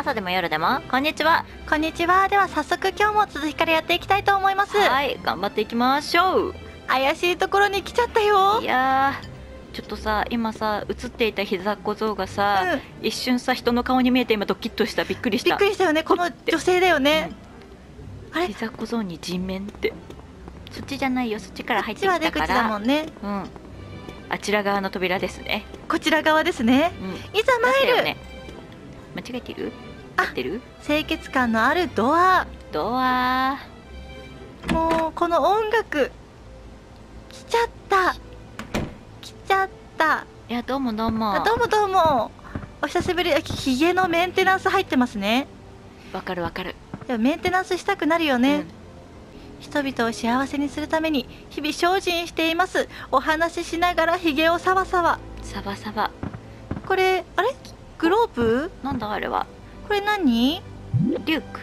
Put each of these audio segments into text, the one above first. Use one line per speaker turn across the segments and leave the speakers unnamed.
朝でも夜でもこんにちは。
こんにちは。では早速今日も続きからやっていきたいと思います。
はい、頑張っていきましょう。
怪しいところに来ちゃったよ。
いやー、ちょっとさ、今さ映っていた膝小僧がさ、一瞬さ人の顔に見えて今ドキッとした。びっくりした。
びっくりしたよね。この女性だよね。
あれ、膝小僧に人面って。そっちじゃないよ、そっちから入ってきたから。
こっちは出口だもんね。
あちら側の扉ですね。
こちら側ですね。いざ参る。
間違えてる？合ってる？
清潔感のあるドア。もうこの音楽来ちゃった。
いや、どうもどうも。
どうもお久しぶり。ひげのメンテナンス入ってますね。
わかる。
メンテナンスしたくなるよね。人々を幸せにするために日々精進しています。お話ししながらひげをサバサバ。これあれ、グローブ？
なんだあれは。
これ何？
リュック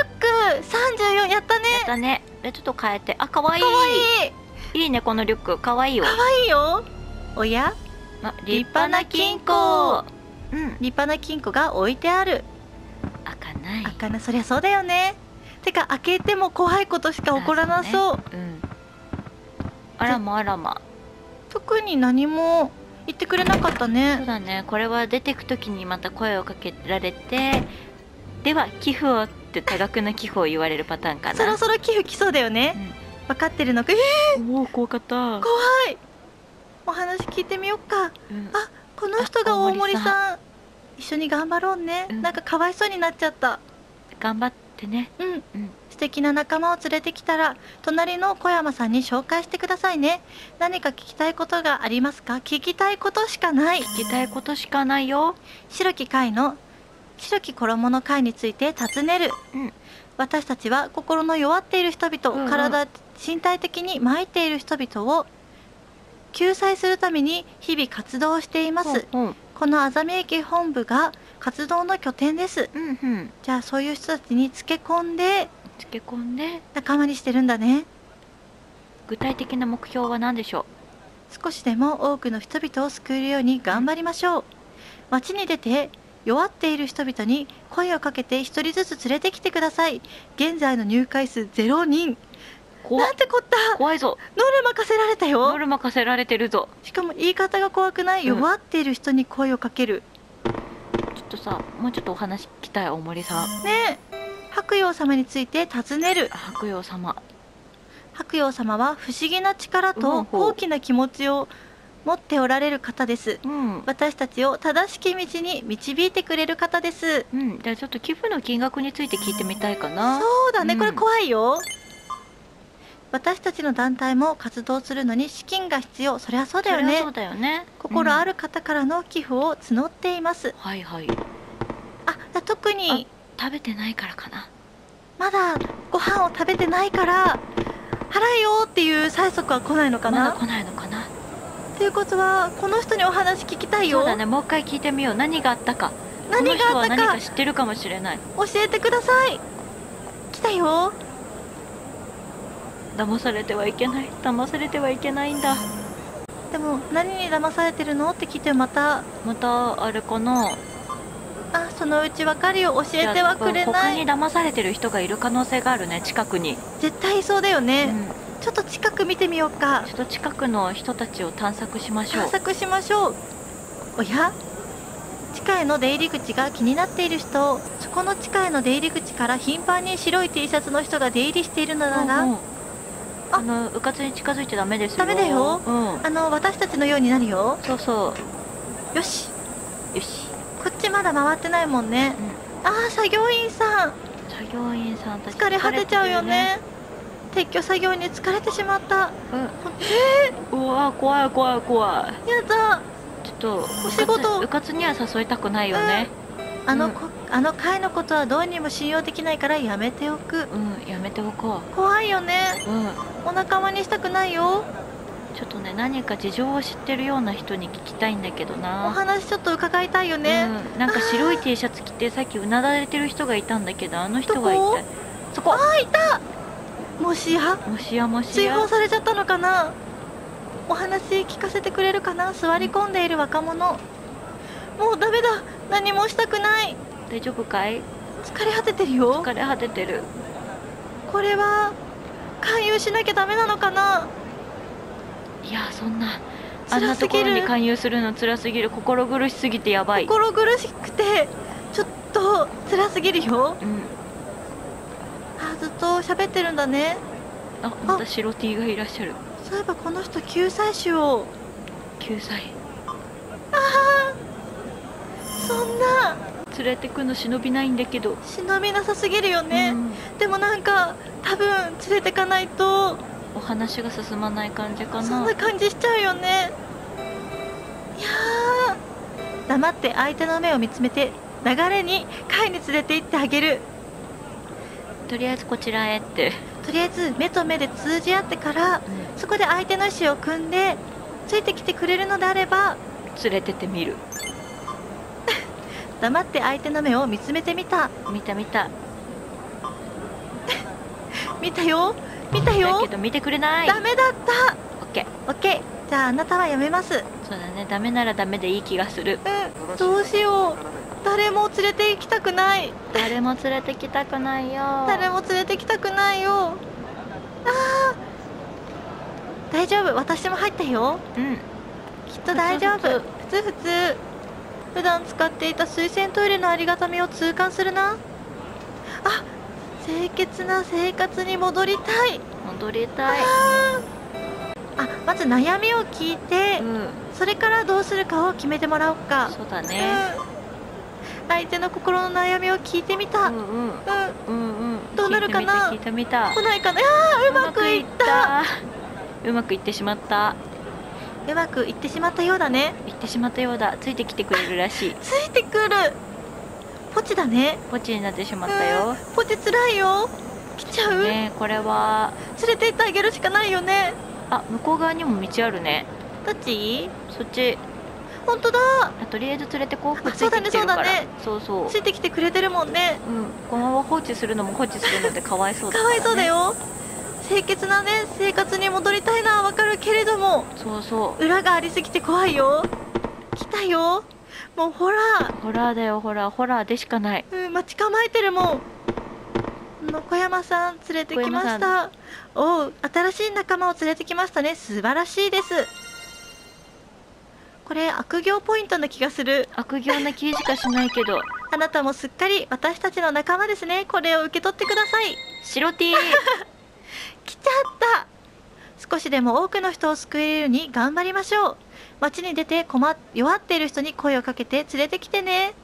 34。やったね。
ちょっと変えて。あ、かわいい。いいね、このリュックかわいいよ。
おや、
立派な金庫。
立派な金庫が置いてある。開かない。そりゃそうだよね。てか開けても怖いことしか起こらなそう。
あらま。
特に何も言ってくれなかったね。
そうだね。これは出てくときにまた声をかけられて、では寄付をって多額な寄付を言われるパターンかな。
そろそろ寄付来そうだよね。分かってるのか。
おお、怖かった。
怖い。お話聞いてみよっか。あ、この人が大森さん。一緒に頑張ろうね。なんかかわいそうになっちゃった。
頑張ってね。
素敵な仲間を連れてきたら隣の小山さんに紹介してくださいね。何か聞きたいことがありますか？聞きたいことしかないよ。白き衣の会について尋ねる。私たちは心の弱っている人々、身体的に参っている人々を救済するために日々活動しています。このあざみ駅本部が活動の拠点です。じゃあそういう人たちにつけ込んで仲間にしてるんだね。
具体的な目標は何でしょう？
少しでも多くの人々を救えるように頑張りましょう。街に出て弱っている人々に声をかけて一人ずつ連れてきてください。現在の入会数0人。なんてこった。
怖いぞ。
ノルマ課せられたよ。
ノルマ課せられてるぞ。
しかも言い方が怖くない？弱っている人に声をかける。
ちょっとさ、もうちょっとお話聞きたい。大森さん
ね。白陽様について尋ねる。
白陽様
は不思議な力と高貴な気持ちを持っておられる方です。私たちを正しき道に導いてくれる方です。
じゃあちょっと寄付の金額について聞いてみたいかな。
そうだね、これ怖いよ。私たちの団体も活動するのに資金が必要。そりゃそうだよね。心ある方からの寄付を募っています。特に
食べてないからかな。
まだご飯を食べてないから払えよっていう催促は来ないのかな。
まだ来ないのかな。
ということはこの人にお話聞きたいよ。
そうだね、もう一回聞いてみよう。何があったか。この人は何か知ってるかもしれない。
教えてください。来たよ。
騙されてはいけないんだ。
でも何に騙されてるのって聞いてまた
あれかな。
そのうちわかるよ。教えてはくれない。
他に騙されてる人がいる可能性があるね。近くに
絶対いそうだよね。ちょっと近く見てみようか。
ちょっと近くの人たちを探索しましょう。
おや、地下への出入り口が気になっている人。そこの地下への出入り口から頻繁に白い T シャツの人が出入りしているのなら、
うかつに近づいちゃダメですよ。
ダメだよ。私たちのようになるよ。よし。こっちまだ回ってないもんね。作業員さんたち疲れ果てちゃうよね。撤去作業に疲れてしまった。
うわ、怖い。
やだ。
ちょっと
お仕事
うかつには誘いたくないよね。
あの会のことはどうにも信用できないからやめておく。
やめておこう。
怖いよね。お仲間にしたくないよ。
ちょっとね、何か事情を知ってるような人に聞きたいんだけどな。
お話ちょっと伺いたいよね。
なんか白い T シャツ着てさっきうなだれてる人がいたんだけど、あの人は一体そこ。
いた。もしや追放されちゃったのかな。お話聞かせてくれるかな。座り込んでいる若者。もうダメだ。何もしたくない。
大丈夫かい？
疲れ果ててるよ。
疲れ果ててる。
これは勧誘しなきゃダメなのかな。
いやそんなあんな
辛すぎる。
ところに勧誘するの辛すぎる。心苦しすぎてやばい。
心苦しくてちょっと辛すぎるよ。
うん。
ずっと喋ってるんだね。
また白 T がいらっしゃる。
そういえばこの人救済主を。
救済。
そんな
連れてくの忍びないんだけど。
忍びなさすぎるよね、
うん
でもなんか多分連れてかないと
お話が進まない感じかな。
そんな感じしちゃうよね。いやー、黙って相手の目を見つめて流れに貝に連れて行ってあげる。
とりあえずこちらへって。
とりあえず目と目で通じ合ってからそこで相手の意思を組んでついてきてくれるのであれば
連れてってみる。
黙って相手の目を見つめてみた。
見た見た。
見たよ見たよ。
だけど見てくれない。
ダメだった。
オッケー。
オッケー、じゃああなたはやめます。
そうだね。ダメならダメでいい気がする。
どうしよう。誰も連れて行きたくない。
誰も連れてきたくないよ。
誰も連れてきたくないよ。大丈夫、私も入ったよ。
うん。
きっと大丈夫。普通普通。普段使っていた水洗トイレのありがたみを痛感するな。清潔な生活に戻りたい。
戻りたい。
まず悩みを聞いて、それからどうするかを決めてもらおうか。
そうだね。
相手の心の悩みを聞いてみた。どうなるかな。
聞いてみた。
来ないかな。うまくいった。
うまくいってしまった。
うまくいってしまったようだね。
いってしまったようだ。ついてきてくれるらしい。
ついてくる。ポチだね。
ポチになってしまったよ。
ポチつらいよ。来ちゃう
ね。これは
連れて行ってあげるしかないよね。
向こう側にも道あるね。
どっち？
そっち。
本当だ。
とりあえず連れてこう。
そうだねそうだね。
そうそう。
ついてきてくれてるもんね。
このまま放置するのも放置するのでかわいそうだからね。
かわいそうだよ。清潔なね生活に戻りたいのはわかるけれども、
そうそう
裏がありすぎて怖いよ。来たよ。もうホラー。
ホラーだよ。ホラーでしかない。
待ち構えてるもん。小山さん連れてきました。おう、新しい仲間を連れてきましたね。素晴らしいです。これ悪行ポイントな気がする。
悪行な気しかしないけど。
あなたもすっかり私たちの仲間ですね。これを受け取ってください。
白 T
来ちゃった。少しでも多くの人を救えるように頑張りましょう。街に出て弱っている人に声をかけて連れてきてね。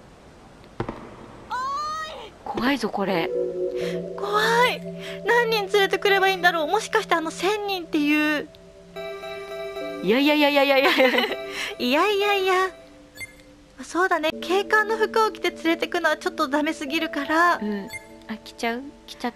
怖いぞこれ。
怖い。何人連れてくればいいんだろう。もしかして1000人っていう。
いや
そうだね。警官の服を着て連れてくのはちょっとダメすぎるから。
来ちゃった。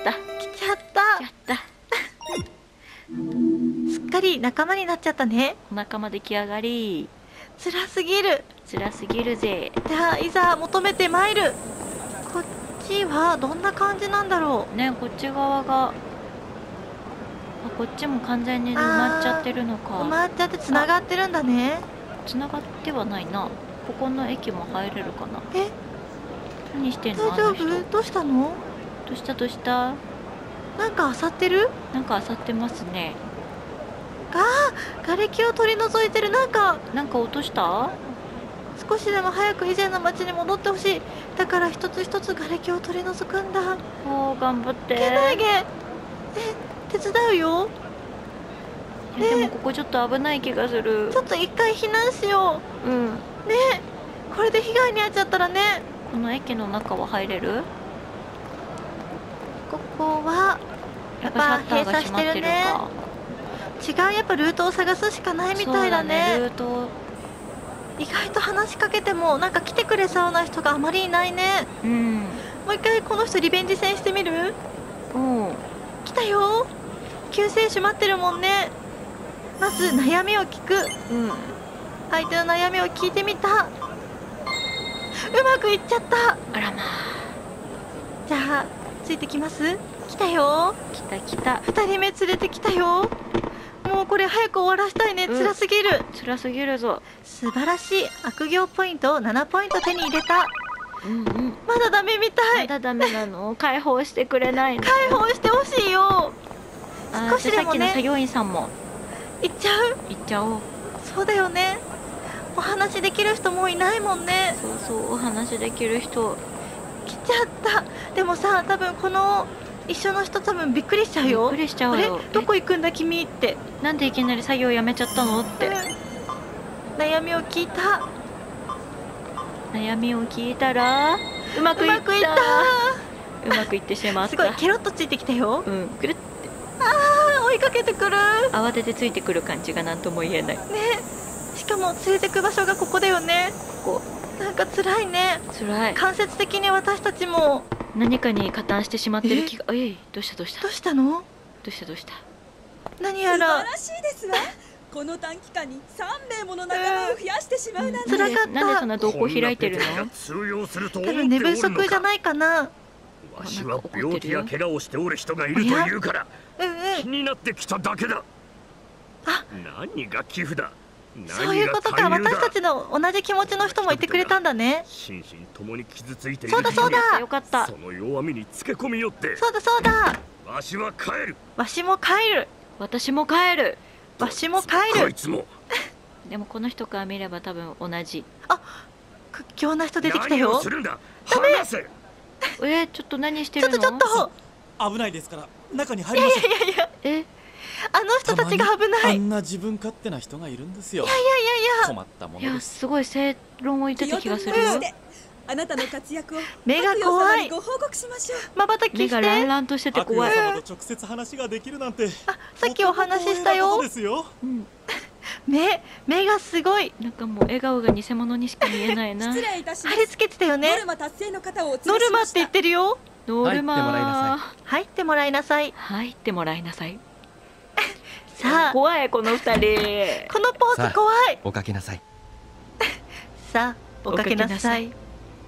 すっかり仲間になっちゃったね。
お仲間出来上がり。
辛すぎる
ぜ。
じゃあいざ求めてまいる。こっちはどんな感じなんだろう
ね。こっち側がこっちも完全に埋まっちゃってるのか。
埋まっちゃってつながってるんだね。
つながってはないな。ここの駅も入れるかな。何してんの？
大丈夫？どうしたの？
どうした？
なんか漁ってる？
なんか漁ってますね。
瓦礫を取り除いてる。なんか
落とした？
少しでも早く以前の街に戻ってほしい。だから一つ一つ瓦礫を取り除くんだ。
頑張って。
けないげ。手伝うよ。
でもここちょっと危ない気がする。
ちょっと一回避難しよう。ねこれで被害に遭っちゃったらね。
この駅の中は入れる？
ここはやっぱ閉鎖してるね。違う、やっぱルートを探すしかないみたいだね。
ルート
意外と話しかけてもなんか来てくれそうな人があまりいないね。もう一回この人リベンジ戦してみる？来たよ。救世主待ってるもんね。まず悩みを聞く。相手の悩みを聞いてみた。うまくいっちゃった。
あらまあ。
じゃあついてきます。来たよ。
来た。
2人目連れてきたよ。もうこれ早く終わらしたいね。辛すぎるぞ。素晴らしい。悪行ポイントを7ポイント手に入れた。 まだダメみたい。
まだダメなの？解放してくれないの？
解放してほしいよ。少しでもね
さっきの作業員さんも
行っちゃう。
行っちゃおう。
そうだよね。お話できる人もいないもんね。
そうそう、お話できる人
来ちゃった。でもさ、多分この一緒の人多分びっくりしちゃう
びっ
よ。
くりしちゃ
あれ
うよ。
どこ行くんだ君って。
なんでいきなり作業やめちゃったのって
悩みを聞いた。
悩みを聞いたらうまくいった。うまくいってしまった。
すごいケロッとついてきたよ。
うん、くるって
追いかけてくる。
慌ててついてくる感じが何とも言えない。
ね、しかも連れてく場所がここだよね。
こ
なんか辛いね。
う辛い。
間接的に私たちも。
何かに加担してしまってる気が。どうしたどうした
どうしたの？
どうしたどうした。
何やら。
素晴らしいですわ。この短期間に3名もの仲間を増やしてしまうなんて。
辛かった。
なんでそんな動向開いてるの？
通用すると
多分寝不足じゃないかな。
わしは病気や怪我をしておる人がいるというから気になってきただけだ。何が寄付だ。
そういうことか。私たちの同じ気持ちの人もいてくれたんだね。
心身ともに傷ついている。
そうだそうだ。
よかった。
その弱みにつけ込みよって。
そうだそうだ。
わしは帰る。
わしも帰る。
私も帰る。
わしも帰る。
こいつも。
でもこの人から見れば多分同じ。
屈強な人出てきたよ。
何をするんだ。話せ。
ちょっと何してるの？
ちょっと
危ないですから中に入りましょう。
いやあの人たちが危ない。
あんな自分勝手な人がいるんですよ。
いや
困ったも
いや、
のです。
すごい正論を言ってた気がするよ。
気を取り直してあなたの活躍を
目が怖い。
ご報告しましょう。
まばたき
目がラン
して。
ランとしてて怖い。
悪魔様と直接話ができるなんて。
さっきお話ししたよ。
とても光栄なことですよ。
うん
目がすごい。
なんかもう笑顔が偽物にしか見えないな。
失礼いたします。
あれつけてたよね
ノ。ルマ達成の方をお連れし
ノ
ました。
ルマって言ってるよ。
ノルマ
入ってもらいなさい
入ってもらいなさい。
入ってもらいなさい。
さあ
怖いこの二人。
このポーズ怖い。
おかけなさい。
さあおかけなさい。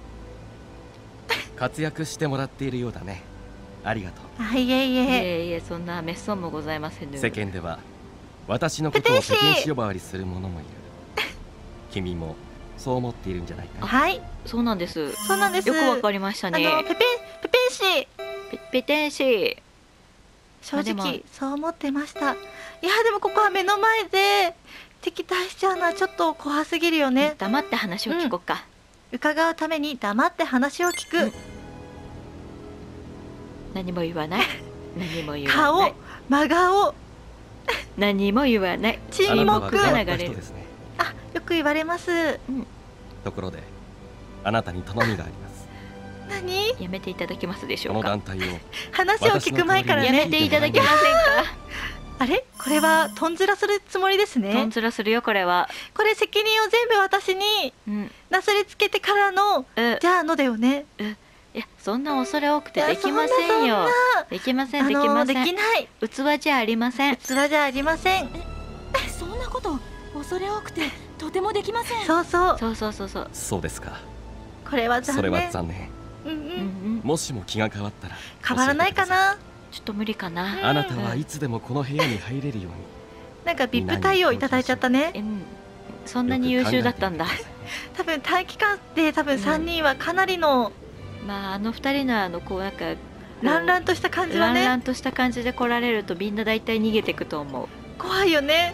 活躍してもらっているようだね。ありがとう。
いえい
い
え。
えいえ、そんな滅相もございません。
世間では私のことをペテン師呼ばわりする者もいる。君もそう思っているんじゃないかな。
はい、
そうなんです。よ
そうなんです。
くわかりましたね。
ペペン氏、
ペテン師。
正
まあで
直そう思ってました。いやでもここは目の前で敵対しちゃうのはちょっと怖すぎるよね。
黙って話を聞こうか。
伺うために黙って話を聞く。
何も言わない。何も言わな
顔
い。、
真顔。
何も言わない。
沈
あなたは
黙。
変わった人ですね。
あ、よく言われます。
ところであなたに頼みがあります。
何？
やめていただけますでし
こ
ょうか。
の団体を
話を聞く前から
やめ
ね。
ていただけませんか。
あれ？これはとんずらするつもりです
とん
ね。
ずらするよこれは。
これ責任を全部私に
うん。
なすりつけてからのじゃあのだよね。
いや、そんな恐れ多くてできませんよ。できません、できません。
できない。
器じゃありません。
器じゃありません。
そんなこと恐れ多くてとてもできません。
そうそう。
そうそうそうそう。
そうですか。
これは残
それは
念。
残念。
うんう。
うんん。
もしも気が変わったら
変わらないか
教えてくださ
な。
ちょっと無理かな。
あなたはいつでもこの部屋に入れるように。
なんかビップ対応いただいちゃったね。
うん。そんなに優秀だったんだ。
多分短期間で多分3人はかなりの
まああの二人のこうなんか
ランランとした感じはね、
ランランとした感じで来られるとみんな大体逃げてくと思う。
怖いよね。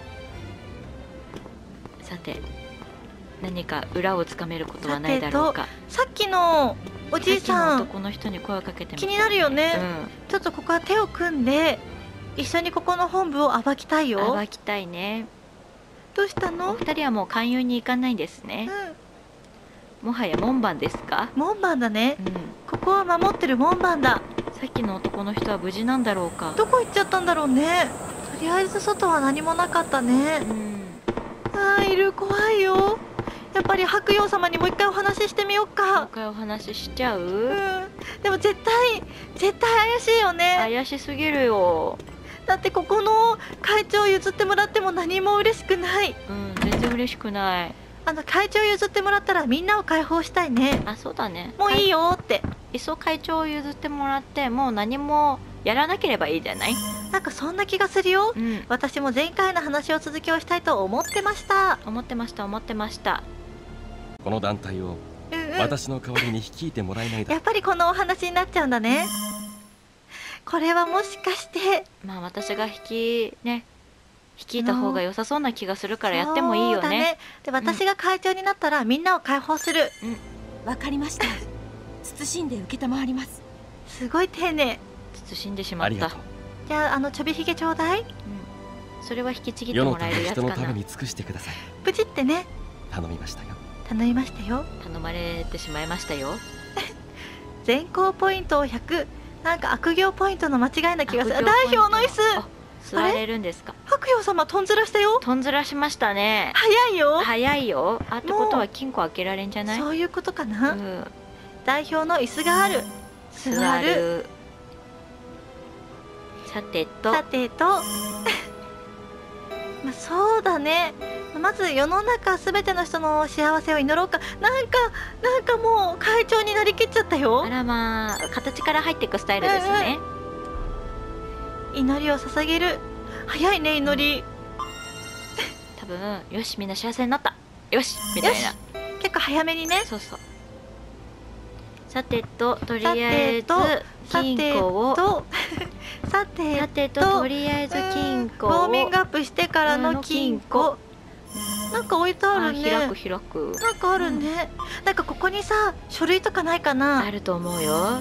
さて何か裏をつかめることはないだろうか。
さっきのおじいさ
さっきの
ん
男の人に声をかけてみた
気になるよね。
う
ちょっとここは手を組んで一緒にここの本部を暴きたい
ん。
よ。
暴きたいね。
どうした
お
の？
二人はもう勧誘に行かないんですね。もはや門番ですか？
門番だね。
うん。
ここは守ってる門番だ。
さっきの男の人は無事なんだろうか。
どこ行っちゃったんだろうね。とりあえず外は何もなかったね。
うん。
あーいる、怖いよ。やっぱり白陽様にもう一回お話ししてみよう
もう
か
一。回お話ししちゃう？
でも絶対怪しいよね。
怪しすぎるよ。
だってここの会長譲ってもらっても何も嬉しくない。
うん、全然嬉しくない。
会長譲ってもらったらみんなを解放したいね。
あ、そうだね。
もういいよって。
いっそ会長を譲ってもらってもう何もやらなければいいじゃない？
なんかそんな気がするよ。
うん。
私も前回の話を続きをしたいと思ってました。
思ってました思ってました。
この団体を私の代わりに率いてもらえないだろ
やっぱりこのお話になっちゃうんだね。これはもしかして
まあ私が率いた方が良さそうな気がするからやってもいいよ
そうだ
ね。
で私が会長になったらみんなを解放する。
わかりました。慎んで受けたまわります。
すごい丁寧。
慎んでしまった
ありがとう。
じゃあちょびひげちょうだい。
それは引きちぎって
世の
もらえるやつかな。
人のために尽くしてください。
プチってね。
頼みましたよ。
頼みましたよ。
頼まれてしまいましたよ。
全校ポイントを100。なんか悪行ポイントの間違いな気がする。
悪行
代
ポイント
表の椅子。
座れるんですか。
白陽様とんずらしたよ。
とんずらしましたね。
早いよ。
早いよ。あってことは金庫開けられんじゃない。
そういうことか
う
な。
ん、
代表の椅子がある。
座る。さてと
さてとまあそうだね。まず世の中すべての人の幸せを祈ろうか。なんかもう会長になりきっちゃったよ
あ。らまあ形から入っていくスタイルですね。
祈りを捧げる。早いね祈り。
多分よしみんな幸せになったよしみたいな。
結構早めにね。
そうそう。さてととりあえず金庫を
さてと
とりあえず金庫を
ウォーミングアップしてからの金庫。なんか置いてあるね。
開く
なんかあるね。なんかここにさ書類とかないかな。
あると思うよ。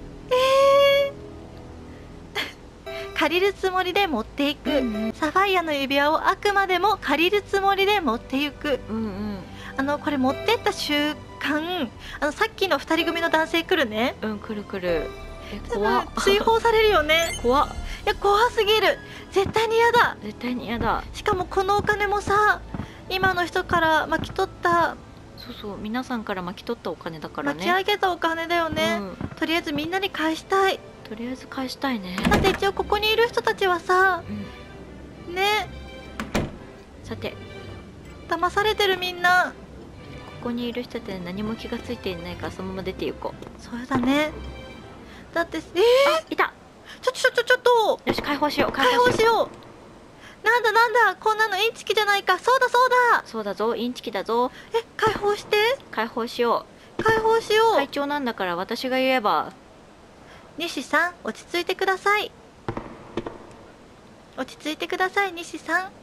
借りるつもりで持っていく。サファイアの指輪をあくまでも借りるつもりで持っていく。これ持ってった瞬間さっきの2人組の男性来るね。
来る。怖っ。
追放されるよね。
怖っ。
いや怖すぎる。絶対に嫌だ。
絶対に嫌だ。
しかもこのお金もさ今の人から巻き取った。
そう皆さんから巻き取ったお金だからね。
巻き上げたお金だよね。とりあえずみんなに返したい。
とりあえず返したいね。
だって一応ここにいる人たちはさ、ね。
さて
騙されてるみんな。
ここにいる人って何も気がついていないからそのまま出て行こう。
そうだね。だって
いた。
ちょっと
よし解放しよう。
解放しよう。なんだこんなのインチキじゃないか。
そうだぞインチキだぞ。
解放して。
解放しよう。会長なんだから私が言えば。
西さん落ち着いてください。西さん。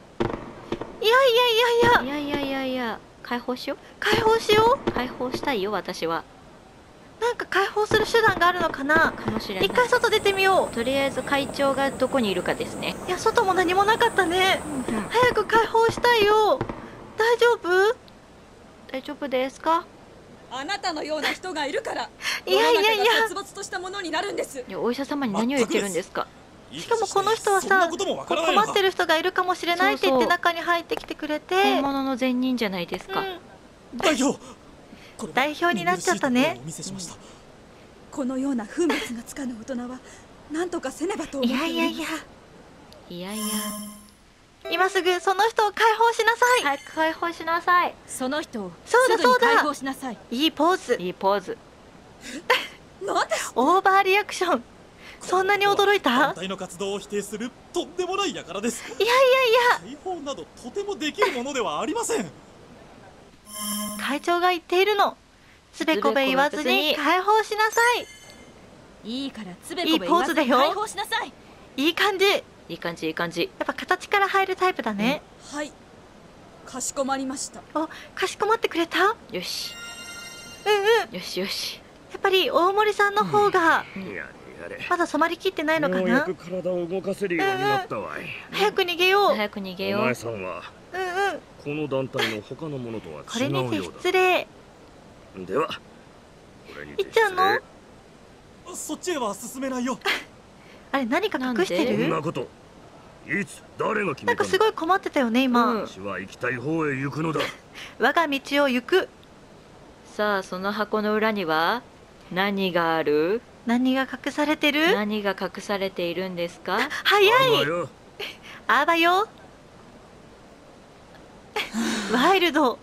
いや
解放しよう。
解放
したいよ私は。
なんか解放する手段があるのかな。
かもしれない。
一回外出てみよう。
とりあえず会長がどこにいるかですね。
いや外も何もなかったね。早く解放したいよ。大丈夫ですか。
あなたのような人がいるから
いや
殺伐としたものになるんです。
いやお医者様に何を言ってるんですか。
しかもこの人はさ困ってる人がいるかもしれないって言って中に入ってきてくれて。
本物の善人じゃないですか。
代表になっちゃったね。
このような分別がつかぬ大人は何とかせねばと思っています。
いや
今すぐその人を解放しなさい。
早く解放しなさい。
その人を
そうだ
解放しなさい。
いいポーズ。
なんです。
オーバーリアクション。そんなに驚いた。
団体の活動を否定するとんでもない輩です。
いや
解放などとてもできるものではありません。
会長が言っているの。つべこべ言わずに解放しなさ
い。いいからつべこべ言わずに解放しなさい。
いい感じ。
いい感じ。
やっぱ形から入るタイプだね。
はい。かしこまりました。
かしこまってくれた。
よし。よし。
やっぱり大森さんの方がまだ染まりきってないのかな。
ようやく体を動かせるようになったわい。
早く逃げよう。
お前さんはこの団体の他のものとは違うようだ。
これね失礼。
ではこれにて
行っちゃうの。
そっちへは進めないよ。
あれ何か隠してる。
そんなこと。いつ誰が決めたんだ。
なんかすごい困ってたよね今。
私は行きたい方へ行くのだ。
我が道を行く。
さあその箱の裏には何がある。
何が隠されてる。
何が隠されているんですか。
早い。あばよ。ワイルド。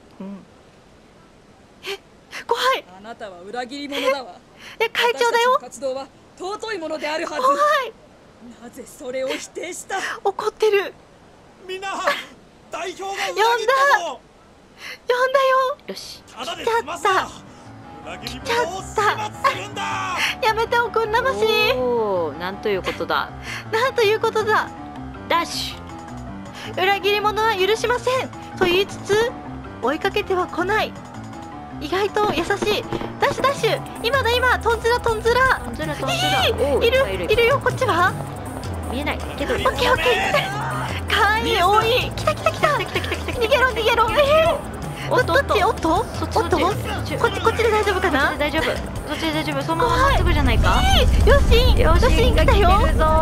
怖い。
あなたは裏切り者だわ。
会長だよ。
活動は尊いものであるはず。
怖い。
なぜそれを否定した。
怒ってる。
みんな代表が裏切ったぞ。
呼んだよ。
よし。
ただで済ませた。 来
ちゃったやめておくんなまし。
おお、なんということだ。
なんということだ。
ダッシュ。
裏切り者は許しませんと言いつつ追いかけては来ない。意外と優しい。ダッシュダッシュ。今だ今。とんずらとんずら。
とんずらとんずら。おお、
いるよこっちは。
見えないけど。
オッケーオッケー。かわいい多い。来た来た来た。逃げろ逃げろ。
おっと
どっちおっと
そっち
おっとこっちで大丈夫かな。
大丈夫。そっちで大丈夫。そのまままっすぐじゃないか。
よし
よし
来たよ。
来てるぞ。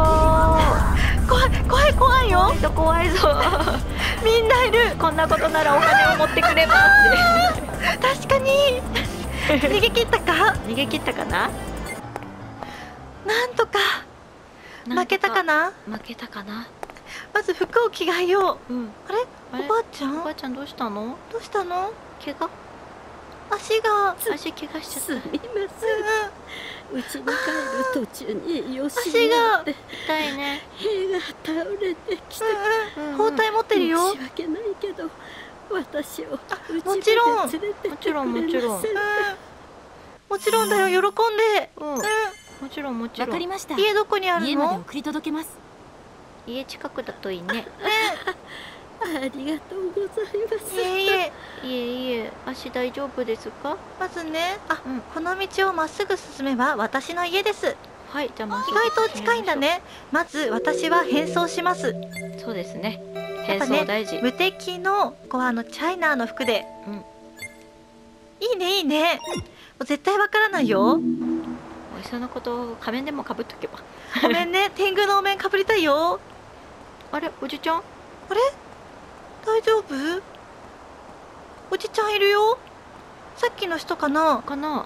怖いよ。
怖いぞ。
みんないる。
こんなことならお金を持ってくればって。
確かに逃げ切ったか。
逃げ切ったかな。
なんとか負けたかな。
負けたかな。
まず服を着替えよう。
うん。
あれおばあちゃん
おばあちゃんどうしたの。
どうしたの。
怪我。
足が
足怪我しちゃった。
すみません。うちに帰る途中に余
足
震があ
が
って
痛いね。
塀が倒れてきて、
包帯持ってるよ。
申し訳ないけど私を
もちろん
連れてってくれませんか。
もちろんだよ。喜んで。
うん。もちろんもちろん。
わかりました。
家どこにある
家まで
の。
送り届けます。
家近くだといいね。
ありがとうございます。
いえいえ。
いえいえ、足大丈夫ですか。
まずね、
うん
この道をまっすぐ進めば私の家です。
はい、じゃあまっす
意
ぐ
外と近いんだね。まず私は変装します。
そうですね。変
やっぱね
装大事。
無敵のチャイナーの服で、
うん
いいねいいね。もう絶対わからないよ。
おいっそのこと仮面でもかぶっとけば。
ごめんね。天狗のお面かぶりたいよ。
あれ、おじちゃん。
あれ大丈夫。おじちゃんいるよ。さっきの人かな。
かな。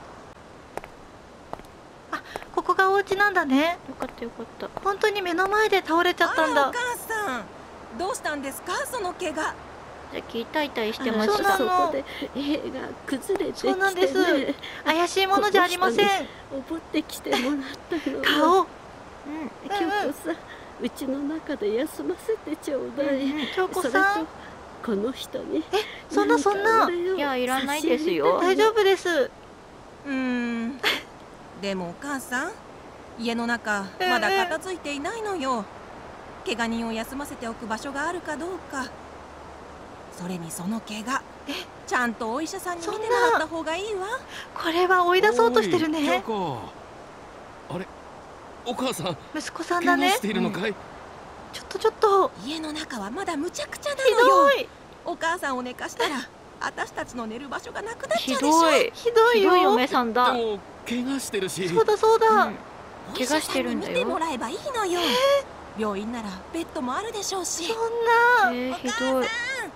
ここがお家なんだね。
よかったよかった。
本当に目の前で倒れちゃったんだ。
お母さん、どうしたんですかその怪我。
じゃあ痛い痛いしてま
そう
した。
なの
そこで塀が崩れてきて
そうなんです
ね。
怪しいものじゃありません。
おぼってきてもらったの。
顔。
京子さん、うちの中で休ませてちょうだい。
京子
それ
さん
とこの人に
そんなそんな。
いや、いらないですよ。
大丈夫です。
でもお母さん、家の中まだ片付いていないのよ。怪我人を休ませておく場所があるかどうか。それにその怪我、ちゃんとお医者さんに見てもらった方がいいわ。
これは追い出そうとしてる
おい
ね。
京子、あれ、お母さん
息子さんだね
怪我し。ているのかい。
ちょっと
家の中はまだむちゃくちゃな
ひ
のよ。
どい
お母さんを寝かしたら私たちの寝る場所がなくなっち
ひ
ゃうでしょ。
どい。
ひどい
ひどい
よ。
嫁さんだ。
でも怪我してるし。
そうだそうだ。
うん
お医者さんに見てもらえばいいのよ。病院ならベッドもあるでしょうし。
そんな。
ひどい。
どうしたの？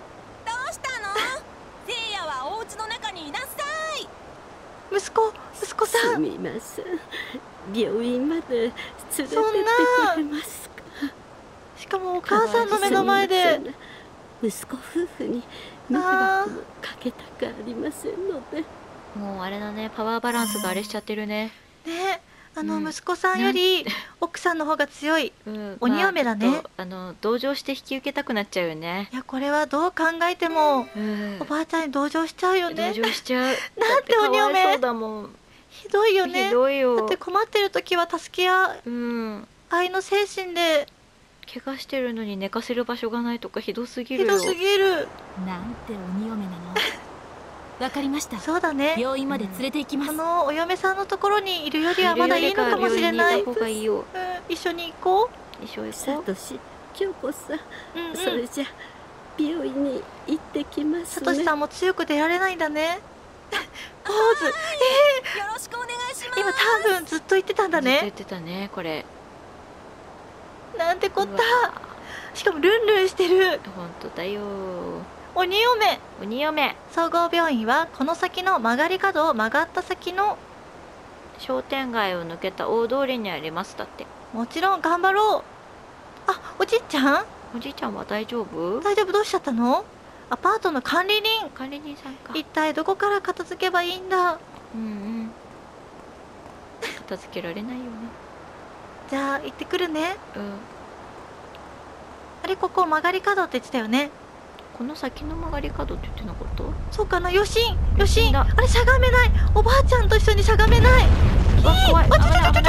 せいやはお家の中にいなさい。
息子さん。
すみません。病院まで連れてってくれますか。
しかもお母さんの目の前で。
息子夫婦に迷惑もかけたくありませんので。
もうあれだね、パワーバランスがあれしちゃってるね。
ね、
うん
息子さんより奥さんの方が強い。
うん、
鬼嫁だね
まあちょっと同情して引き受けたくなっちゃうよね。
いやこれはどう考えても
うん
おばあちゃんに同情しちゃうよね。
同情しちゃう。
なんて
だって
鬼嫁
かわいそうだもん。
ひどいよね。
ひどいよ。
だって困ってる時は助け合
うん。
愛の精神で。
怪我してるのに寝かせる場所がないとかひどすぎるよ。
ひどすぎる。
なんて鬼嫁なの。わかりました。
そうだね。
病院まで連れて行きます。
このお嫁さんのところにいるよりはまだいいのかもしれない。
病院にいた方がいいよ。
一緒に行こ
一緒行
さ
こう。
とし、京子さん、
う。
それじゃ病院に行ってきますね。
さとしさんも強く出られないんだね。ポーズ。
よろしくお願いします。
今多分ずっと言ってたんだね。
ずっと言ってたね、これ。
なんてこっ
うわ
た。しかもルンルンしてる。
本当だよ。
鬼嫁。
鬼嫁。
総合病院はこの先の曲がり角を曲がった先の。
商店街を抜けた大通りにあります。だって。
もちろん頑張ろう。あ、おじいちゃん
おじいちゃんは大丈夫？
大丈夫。どうしちゃったの。アパートの管理人。
管理人さんか。
一体どこから片付けばいいんだ。
うんうん。片付けられないよね。
じゃあ行ってくるね。
うん。
あれここ曲がり角って言ってたよね。
この先の曲がり角って言ってなかった？
そうかな。余震
だ。
あれしゃがめない。おばあちゃんと一緒にしゃがめない。
怖い。危ない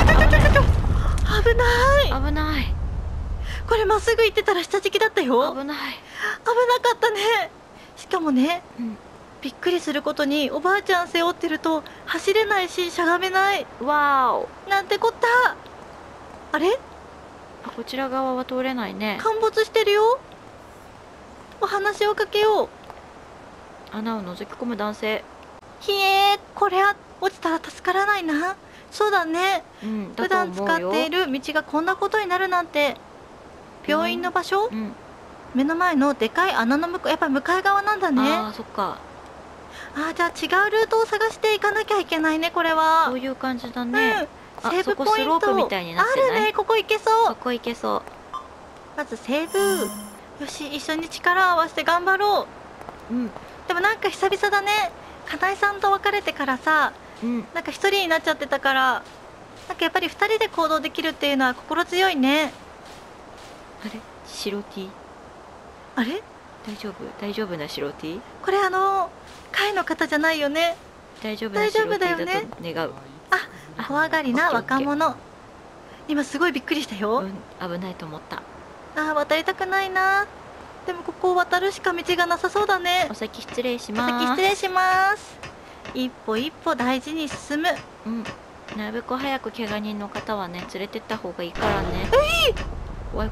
危ない。これまっすぐ行ってたら下敷きだったよ。
危ない。
危なかったね。しかもね、びっくりすることにおばあちゃん背負ってると走れないししゃがめない。
わーお。
なんてこった。あれ？
こちら側は通れないね。
陥没してるよ。お話をかけよう。
穴を覗き込む男性。
ひえー、これは落ちたら助からないな。そうだね。普段使っている道がこんなことになるなんて。病院の場所？目の前のでかい穴の向こう、やっぱ向かい側なんだね。
ああ、そっか。
じゃあ違うルートを探していかなきゃいけないね、これは。
そういう感じだね。
セーブポイント
スロープみたいになってない？
あるね、ここ行けそう。
そこ行けそう。
まずセーブ。よし、一緒に力を合わせて頑張ろう。でもなんか久々だね。金井さんと別れてからさ、なんか一人になっちゃってたから、なんかやっぱり二人で行動できるっていうのは心強いね。
あれ？白 T。
あれ？
大丈夫な白 T？
これ会の方じゃないよね。
大丈夫な白 T だと願う。
怖がりな若者。今すごいびっくりしたよ。
危ないと思った。
渡りたくないな。でもここを渡るしか道がなさそうだね。
お先失礼します。
お先失礼します。一歩一歩大事に進む。
なるべく早く怪我人の方はね連れてった方がいいからね。怖い。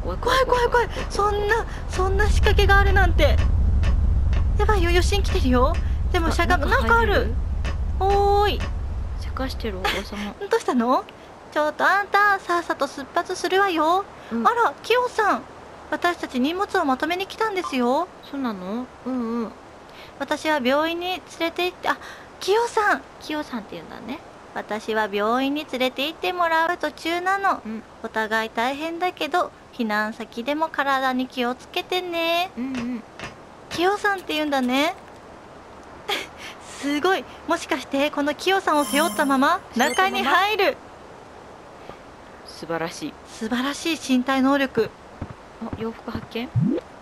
そんな仕掛けがあるなんて。やばいよ、余震来てるよ。でもなんかある。おーい。
せかしてるおば様。
どうしたの？ちょっとあんた、さっさと出発するわよ。あら、キヨさん。私たち荷物をまとめに来たんですよ。
そうなの？
私は病院に連れて行って、キヨさんって言うんだね。私は病院に連れて行ってもらう途中なの。お互い大変だけど、避難先でも体に気をつけてね。キヨさんって言うんだね。すごい。もしかしてこのキヨさんを背負ったまま中に入る。
素晴らしい
身体能力。
洋服発見。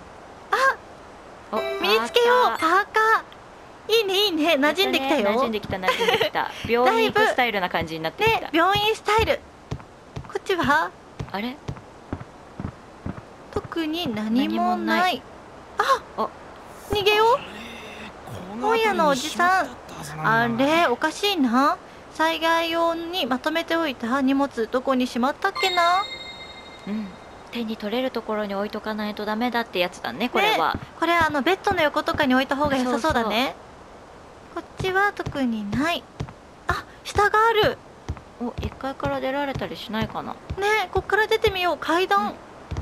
身につけよう。パーカー。いいね。馴染んできたよ。
馴染んできた。病院行くスタイルな感じになってきた。
病院スタイル。こっちは
あれ？
特に何もない。逃げよう。本屋のおじさん。あれ、おかしいな。災害用にまとめておいた荷物どこにしまったっけな。
手に取れるところに置いとかないとダメだってやつだね、これは。
これベッドの横とかに置いた方が良さそうだね。こっちは特にない。下がある。
1階から出られたりしないかな。
こっから出てみよう。階段。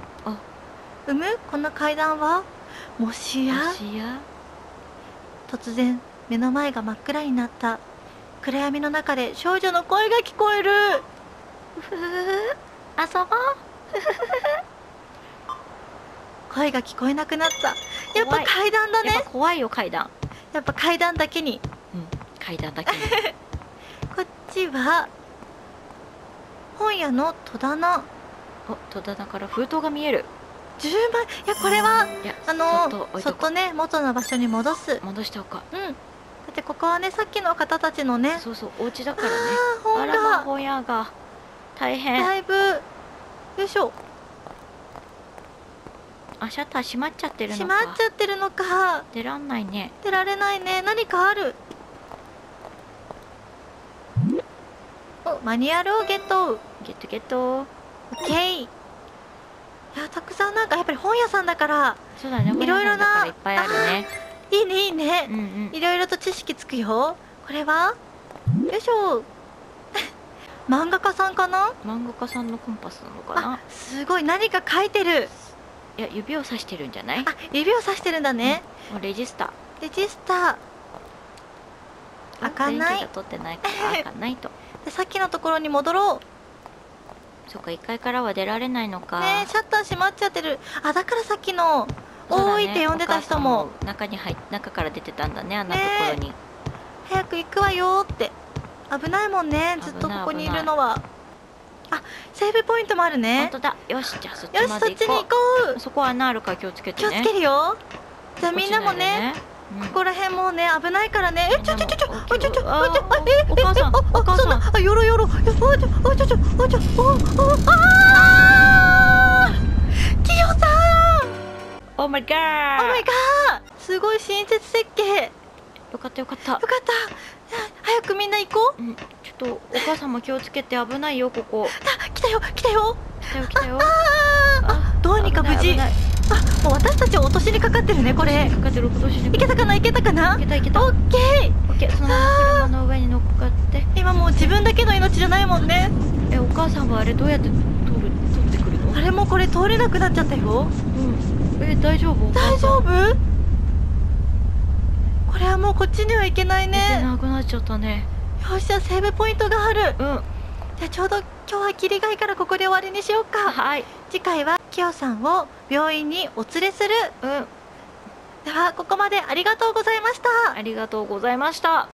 この階段はもしや。突然目の前が真っ暗になった。暗闇の中で少女の声が聞こえる。遊ぼう。声が聞こえなくなった。やっぱ階段だね。
やっぱ怖いよ、階段。
やっぱ階段だけに。
階段だけに。
こっちは本屋の戸棚。
戸棚から封筒が見える。
10枚。いや、これはそっとね、元の場所に戻す。
戻しておこう。
だってここはね、さっきの方たちのね。
お家だからね。本屋が大変。
だいぶ。よいしょ。
シャッター閉まっちゃってるのか。
閉まっちゃってるのか。
出らんないね。
出られないね。何かある。マニュアルをゲット。
ゲット。
オッケー。いや、たくさんなんかやっぱり本屋さんだから。
そうだね。
いろいろな。
いっぱいあるね。
いいね。いろいろと知識つくよ。これは。よいしょ。漫画家さんかな。
漫画家さんのコンパスなのかな。
すごい、何か書いてる。
いや、指をさしてるんじゃない？
指をさしてるんだね。
レジスタ。
開かない。
電気が取ってないから開かないと。
で、さっきのところに戻ろう。
そっか、1階からは出られないのか。
シャッター閉まっちゃってる。だからさっきの多いって呼んでた人も
中から出てたんだね、あんなところに。
早く行くわよって。危ないもんね、ずっとここにいるのは。セーブポイントもあるね。
本当だ。よし、じゃあそっちまで行こう。
よし、そっちに行こう。
そこは穴あるから気をつけてね。
気をつけるよ。 じゃあみんなもね、ここら辺もうね危ないからね。
お母さん、お母さん、
あ、よろよろ、キヨさん。
オーマイガー。
オーマイガー。すごい親切設計。
よかったよかった。
よかった。早くみんな行こう。
ちょっとお母さんも気をつけて、危ないよここ。
来たよ。どうにか無事。もう私たち落としにかかってるねこれ。いけたかな。いけた。オッケー。
そのまま車の上に乗っかって。
今もう自分だけの命じゃないもんね。
お母さんはあれどうやって取ってくるの？
あれもこれ通れなくなっちゃったよ。
大丈夫？
大丈夫？これはもうこっちには行けないね。
行けなくなっちゃったね。
よし、じゃあセーブポイントがある。じゃあちょうど今日は霧がいいからここで終わりにしようか。
はい。
次回はキヨさんを病院にお連れする。ではここまでありがとうございました。
ありがとうございました。